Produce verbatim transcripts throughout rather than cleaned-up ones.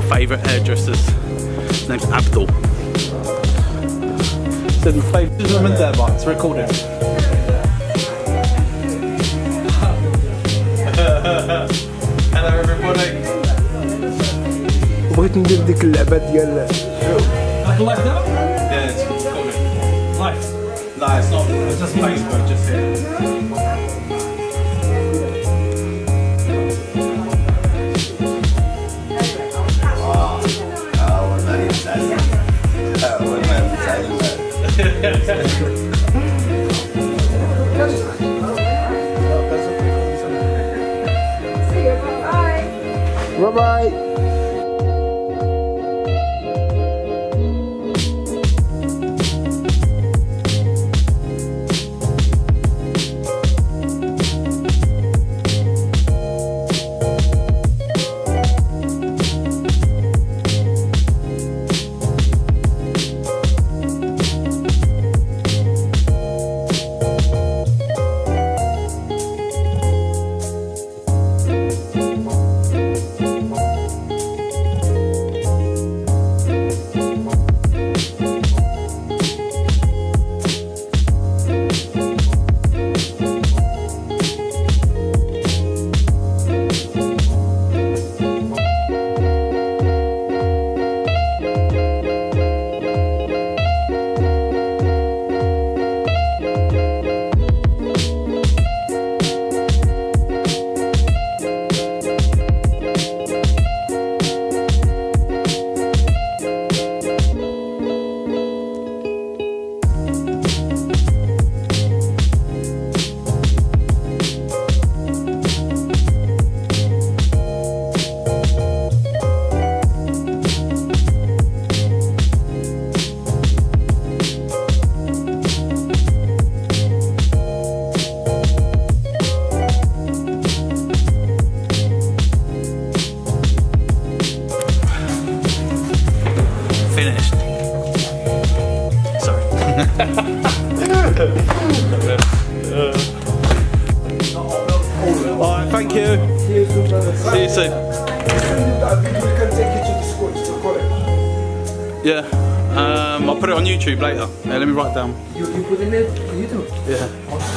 favourite hairdressers. His name's Abdul. Says my favourite. There's them in there, but it's recording. Hello everybody. بغيت ندير ديك اللعبة ديال Like that? Yeah, it's recording. Live? No, it's not. It's just Facebook, just here. Bye bye. Finished. Sorry. Alright, thank you. See you soon, brother. See you soon. We can take you to the school, to the college. Yeah. Um, I'll put it on YouTube later. Yeah, let me write down. You, you put in it YouTube? Yeah.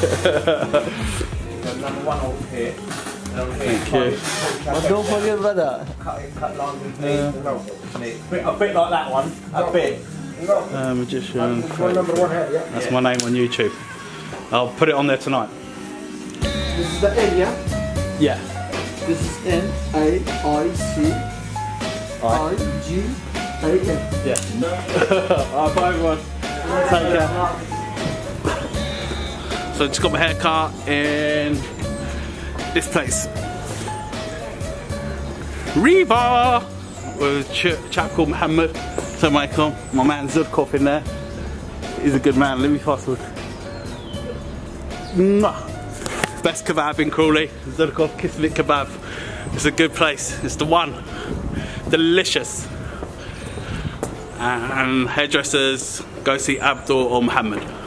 Number one over here. Over here. Thank you. But don't forget, brother. Cut it, cut long and clean. A bit like that one. A bit. Uh, magician. One number one head, yeah? That's my name on YouTube. I'll put it on there tonight. This is the N, yeah? Yeah. This is N A I C I G A N. Yeah. Alright, bye everyone. Take care. So I just got my hair cut in this place. Riva! With a ch chap called Mohammed. So Michael, my man Zudkov in there. He's a good man. Let me fast forward. Mwah. Best kebab in Crawley. Zudkov Kismet Kebab. It's a good place. It's the one. Delicious. And hairdressers, go see Abdul or Mohammed.